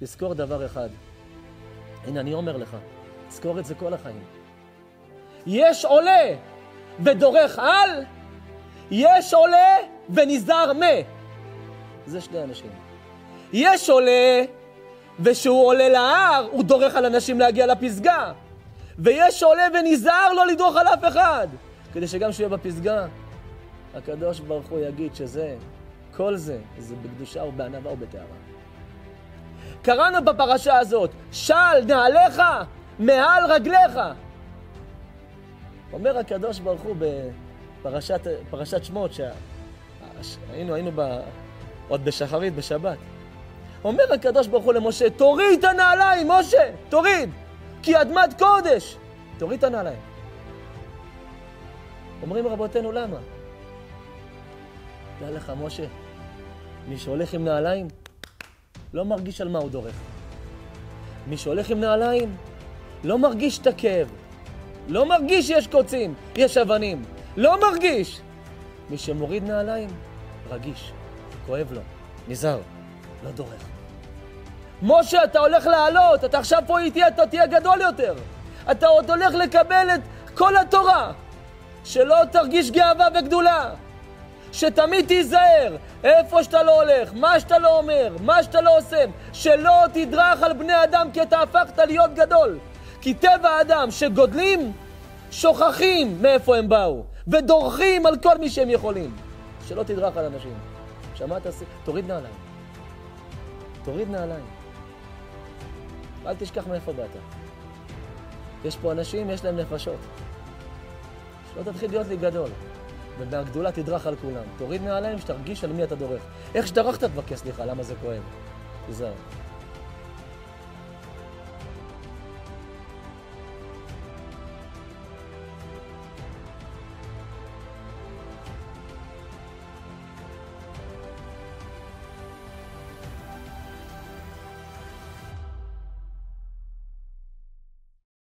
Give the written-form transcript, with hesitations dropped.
תזכור דבר אחד. הנה, אני אומר לך, תזכור את זה כל החיים. יש עולה ודורך על, יש עולה ונזהר מה. זה שני אנשים. יש עולה, ושהוא עולה להר, הוא דורך על אנשים להגיע לפסגה. ויש עולה ונזהר לא לדרוך על אף אחד. כדי שגם שהוא יהיה בפסגה, הקדוש ברוך הוא יגיד שזה, כל זה, זה בקדושה ובענווה ובטהרה. קראנו בפרשה הזאת, של נעליך מעל רגליך. אומר הקדוש ברוך הוא בפרשת שמות, היינו עוד בשחרית, בשבת. אומר הקדוש ברוך הוא למשה, תוריד את הנעליים, משה, תוריד, כי אדמת קודש. תוריד את הנעליים. אומרים רבותינו, למה? תדע לך, משה, מי שהולך עם נעליים, לא מרגיש על מה הוא דורך. מי שהולך עם נעליים, לא מרגיש את הכאב. לא מרגיש שיש קוצים, יש אבנים. לא מרגיש. מי שמוריד נעליים, רגיש. כואב לו, נזהר, לא דורך. משה, אתה הולך לעלות, אתה עכשיו פה איתי, אתה תהיה גדול יותר. אתה עוד הולך לקבל את כל התורה. שלא תרגיש גאווה וגדולה. שתמיד תיזהר, איפה שאתה לא הולך, מה שאתה לא אומר, מה שאתה לא עושה. שלא תדרך על בני אדם כי אתה הפכת להיות גדול. כי טבע האדם שגודלים, שוכחים מאיפה הם באו. ודורכים על כל מי שהם יכולים. שלא תדרך על אנשים. שמעת? תוריד נעליים. תוריד נעליים. אל תשכח מאיפה באת. יש פה אנשים, יש להם נפשות. שלא תתחיל להיות לי גדול. ובהגדולה תדרך על כולם. תוריד נעליים שתרגיש על מי אתה דורך. איך שדרכת תבקש סליחה, למה זה כואב? תיזהר.